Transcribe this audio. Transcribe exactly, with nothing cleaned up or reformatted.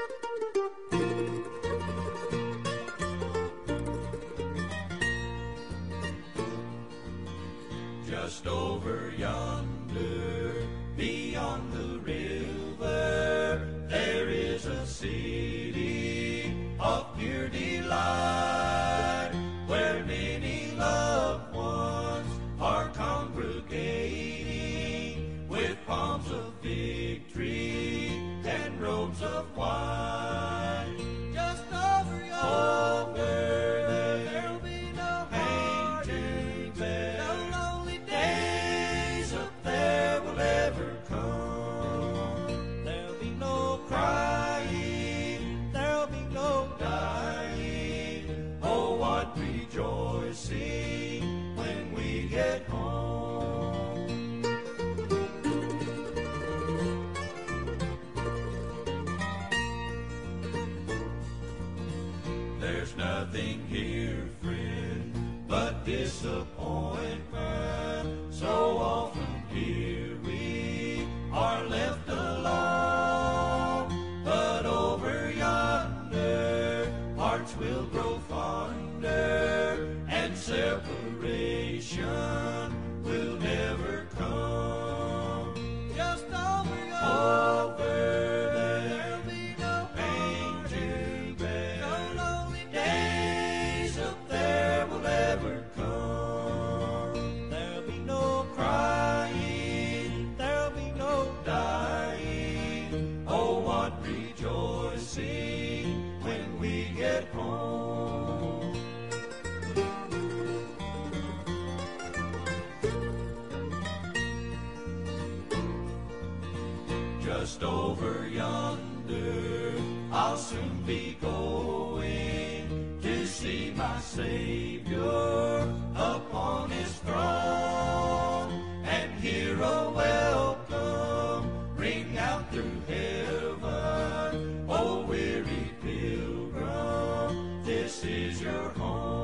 Just over yonder, beyond the river, there is a city of pure delight, where many loved ones are congregating, with palms of victory and robes of white. Just over yonder, Over there'll be no hang to heartaches, bear. no lonely days. Days up there will ever come. There'll be no crying, Crying, there'll be no dying. Oh, what rejoicing when we get home. There's nothing here, friend, but disappointment. So often here we are left alone. But over yonder, hearts will grow fonder, and separation will never come. just over yonder. Over there, There'll be no pain to heartaches, bear. no lonely Days up there will ever come. There'll be no Crying, there'll be no dying. Oh, what rejoicing when we get home. Just over yonder, I'll soon be going to see my Savior upon his throne, and hear a welcome ring out through heaven. Oh, weary pilgrim, this is your home.